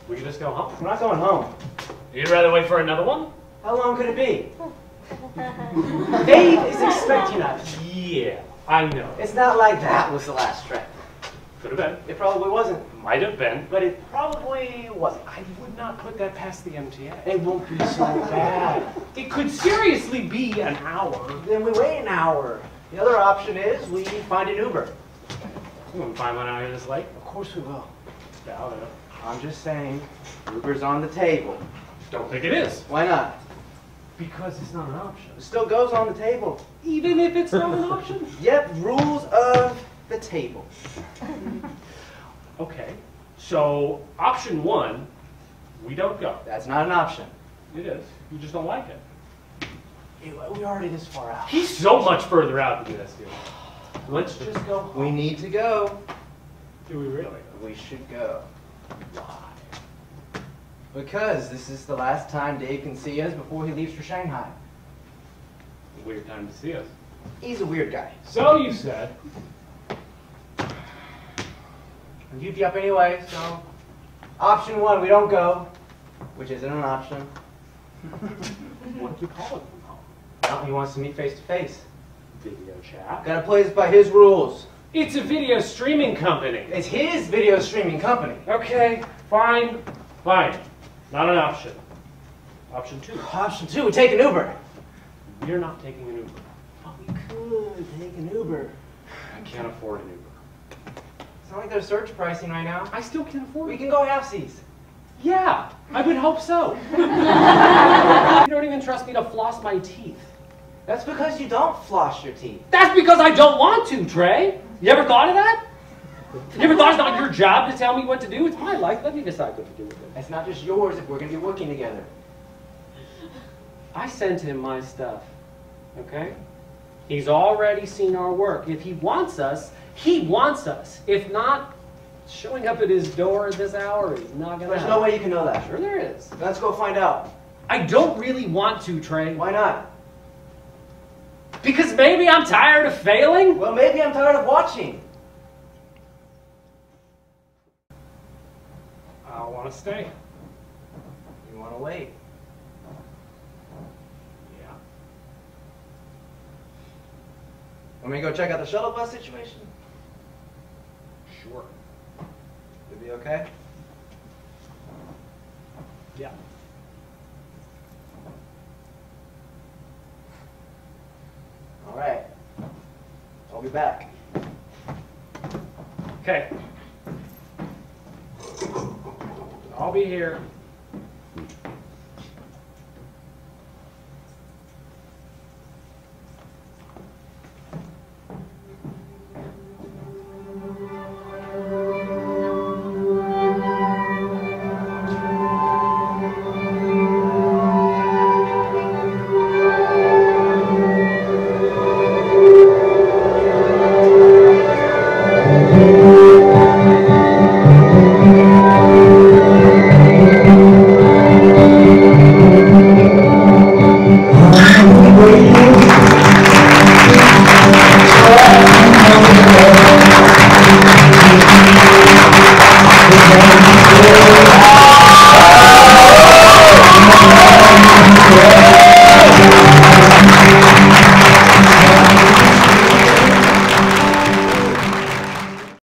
We can just go home. We're not going home. You'd rather wait for another one? How long could it be? Dave is expecting us. Yeah, I know. It's not like That that. was the last trip. Could have been. It probably wasn't. Might have been. But it probably wasn't. I would not put that past the MTA. It won't be so bad. It could seriously be an hour. Then we wait an hour. The other option is we find an Uber. You wouldn't find one out here this late? Of course we will. Doubt it. I'm just saying, Uber's on the table. Don't think it is. Why not? Because it's not an option. It still goes on the table. Even if it's not an option? Yep, rules of the table. Okay, so option one, we don't go. That's not an option. It is. You just don't like it. We're already this far out. He's so much further out than this, dude. Let's just go home. We need to go. Do we really? We should go. Why? Because this is the last time Dave can see us before he leaves for Shanghai. Weird time to see us. He's a weird guy. So you said. And you'd be up anyway, so option one, we don't go, which isn't an option. What do you call it from home? Well, he wants to meet face to face. Video chat. Gotta play this by his rules. It's a video streaming company. It's his video streaming company. Okay, fine, fine. Not an option. Option two. Option two, we take an Uber. We're not taking an Uber. But we could take an Uber. I can't afford an Uber. It's not like they're surge pricing right now. I still can't afford We it. can go half-seas. Yeah, I would hope so. You don't even trust me to floss my teeth. That's because you don't floss your teeth. That's because I don't want to, Trey. You ever thought of that? You ever thought it's not your job to tell me what to do? It's my life. Let me decide what to do with it. It's not just yours if we're going to be working together. I sent him my stuff, okay? He's already seen our work. If he wants us, he wants us. If not, showing up at his door at this hour is not going to There's happen. no way you can know that. Sure there is. Let's go find out. I don't really want to, Trey. Why not? Because maybe I'm tired of failing? Well, maybe I'm tired of watching. I want to stay. You want to wait? Yeah. Want me to go check out the shuttle bus situation? Sure. You'll be okay? Yeah. All right. I'll be back. Okay. I'll be here